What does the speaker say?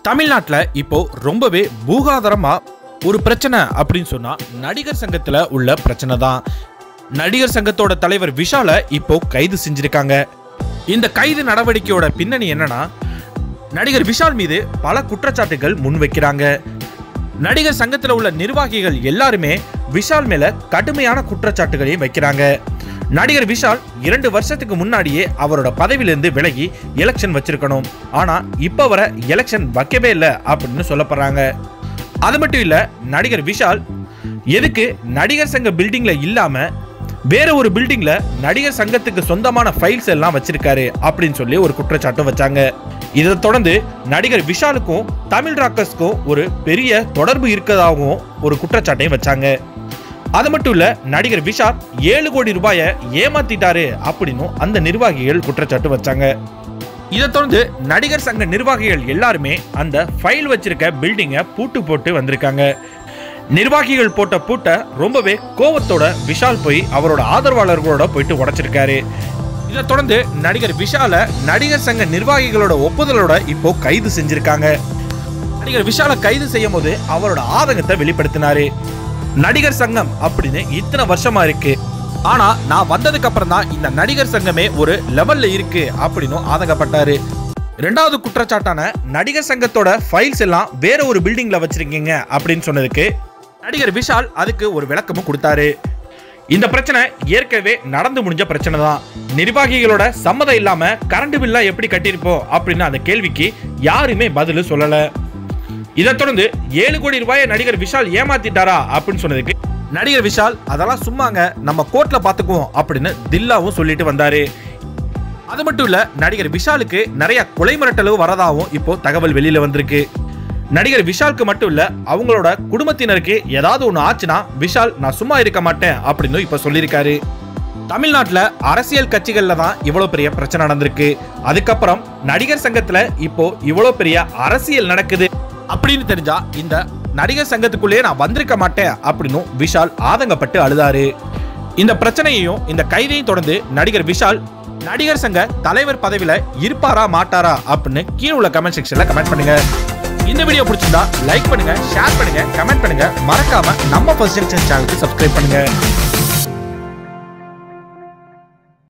தமிழ்நாட்டுல இப்போ ரொம்பவே பூகாதாரமா ஒரு பிரச்சனை அப்படின்னு சொன்னா நடிகர் சங்கத்துல உள்ள பிரச்சனை தான். நடிகர் சங்கத்தோட தலைவர் விஷாலை இப்போ கைது செஞ்சிருக்காங்க. இந்த கைது நடவடிக்கையோட பின்னணி என்னன்னா, நடிகர் விஷால் மீது பல குற்றச்சாட்டுகள் முன்வைக்கிறாங்க. நடிகர் சங்கத்தில் உள்ள நிர்வாகிகள் எல்லாருமே விஷால் மேல கடுமையான குற்றச்சாட்டுகளையும் வைக்கிறாங்க. நடிகர் விஷால் 2 வருஷத்துக்கு முன்னாடியே அவரோட பதவியிலிருந்து விலகி எலெக்ஷன் வச்சிருக்கணும். ஆனா இப்ப வர எலெக்ஷன் வைக்கவே இல்லை அப்படின்னு சொல்லப்படுறாங்க. அது மட்டும் இல்ல, நடிகர் விஷால் எதுக்கு நடிகர் சங்க பில்டிங்ல இல்லாம வேற ஒரு பில்டிங்ல நடிகர் சங்கத்துக்கு சொந்தமான ஃபைல்ஸ் எல்லாம் வச்சிருக்காரு அப்படின்னு சொல்லி ஒரு குற்றச்சாட்டு வச்சாங்க. இதை தொடர்ந்து நடிகர் விஷாலுக்கும் தமிழ் ராக்கர்ஸ்க்கும் ஒரு பெரிய தொடர்பு இருக்கதாகவும் ஒரு குற்றச்சாட்டையும் வச்சாங்க. அது மட்டும் இல்ல, நடிகர் விஷால் 7 கோடி ரூபாயை ஏமாத்திட்டாரு அப்படின்னு அந்த நிர்வாகிகள் குற்றச்சாட்டு வச்சாங்க. இதை தொடர்ந்து நடிகர் சங்க நிர்வாகிகள் எல்லாருமே அந்த ஃபைல் வச்சிருக்க பில்டிங்கை பூட்டு போட்டு வந்திருக்காங்க. நிர்வாகிகள் போட்ட பூட்டை ரொம்பவே கோவத்தோட விஷால் போய் அவரோட ஆதரவாளர்களோட போயிட்டு உடைச்சிருக்காரு. இதை தொடர்ந்து நடிகர் விஷாலை நடிகர் சங்க நிர்வாகிகளோட ஒப்புதலோட இப்போ கைது செஞ்சிருக்காங்க. நடிகர் விஷாலை கைது செய்யும் போது அவரோட ஆதங்கத்தை வெளிப்படுத்தினாரு. நடிகர் சங்கம் அப்படின்னு இத்தனை வருஷமா இருக்கு, ஆனா நான் வந்ததுக்கு அப்புறம் தான் இந்த நடிகர் சங்கமே ஒரு லெவல்ல இருக்கு அப்படின்னு ஆதங்கப்பட்டாரு. 2வது குற்றச்சாட்டான நடிகர் சங்கத்தோட ஃபைல்ஸ் எல்லாம் வேற ஒரு பில்டிங்ல வச்சிருக்கீங்க அப்படின்னு சொன்னதுக்கு நடிகர் விஷால் அதுக்கு ஒரு விளக்கமும் கொடுத்தாரு. இந்த பிரச்சனை ஏற்கனவே நடந்து முடிஞ்ச பிரச்சனை தான். நிர்வாகிகளோட சம்மதம் இல்லாம கரண்ட் பில்லா எப்படி கட்டியிருப்போம் அப்படின்னு அந்த கேள்விக்கு யாருமே பதில் சொல்லல. இதை தொடர்ந்து 7 கோடி ரூபாயை நடிகர் விஷால் ஏமாத்திட்டாரா அப்படின்னு சொன்னதுக்கு நடிகர் விஷால் அதெல்லாம் சும்மாங்க, நம்ம கோர்ட்ல பாத்துக்குவோம் அப்படின்னு தில்லாவும் சொல்லிட்டு வந்தாரு. அது மட்டும் இல்ல, நடிகர் விஷாலுக்கு நிறைய கொலை மிரட்டலும் வரதாவும் இப்போ தகவல் வெளியில வந்திருக்கு. நடிகர் விஷாலுக்கு மட்டும் இல்ல, அவங்களோட குடும்பத்தினருக்கு ஏதாவது ஒண்ணு ஆச்சுன்னா விஷால் நான் சும்மா இருக்க மாட்டேன் அப்படின்னு இப்ப சொல்லியிருக்காரு. தமிழ்நாட்டுல அரசியல் கட்சிகள்ல தான் இவ்வளவு பெரிய பிரச்சனை நடந்திருக்கு. அதுக்கப்புறம் நடிகர் சங்கத்துல இப்போ இவ்வளவு பெரிய அரசியல் நடக்குது அப்படின்னு தெரிஞ்சா இந்த நடிகர் சங்கத்துக்குள்ளே நான் வந்திருக்க மாட்டேன் அப்படின்னு விஷால் ஆதங்கப்பட்டு அழுதாரு. இந்த பிரச்சனையையும் இந்த கைதையும் தொடர்ந்து நடிகர் விஷால் நடிகர் சங்க தலைவர் பதவியில இருப்பாரா மாட்டாரா அப்படின்னு கீழே உள்ள கமெண்ட் செக்ஷன்ல கமெண்ட் பண்ணுங்க. இந்த வீடியோ பிடிச்சிருந்தா லைக் பண்ணுங்க, ஷேர் பண்ணுங்க, கமெண்ட் பண்ணுங்க. மறக்காம நம்ம ஃபர்ஸ்ட் ஜங்ஷன் சேனலுக்கு சப்ஸ்கிரைப் பண்ணுங்க.